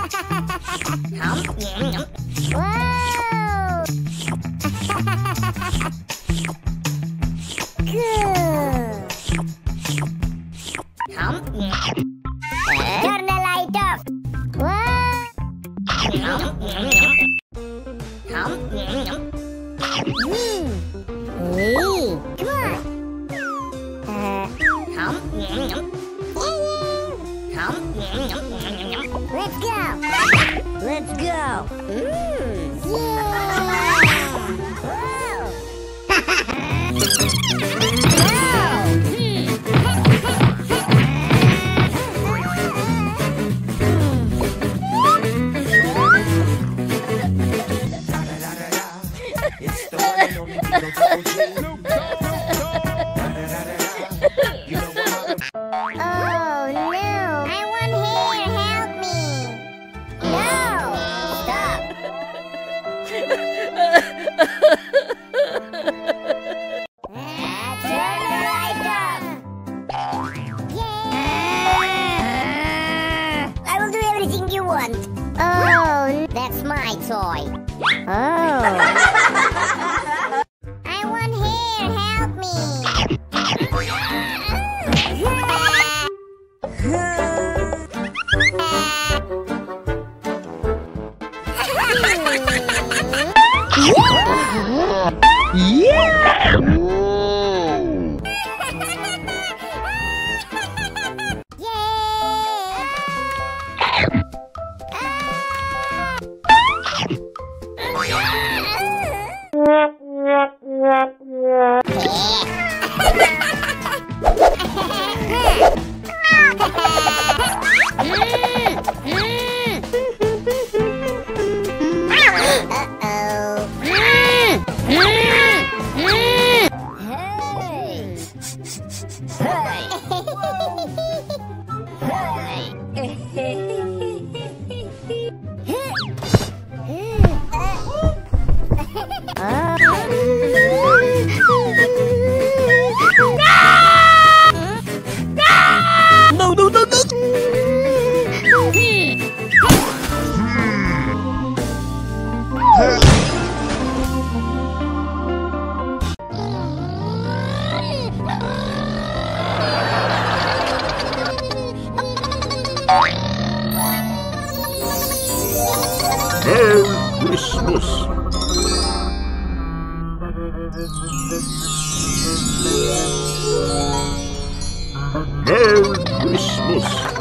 Turn the light off. Let's go. Let's go. It's the one and only Double G. You know what? Oh no! I want hair! Help me! No! Stop! Turn the light off! Yeah! I will do everything you want. Oh, that's my toy. Oh. I want hair! Help me! Merry Christmas! Merry Christmas!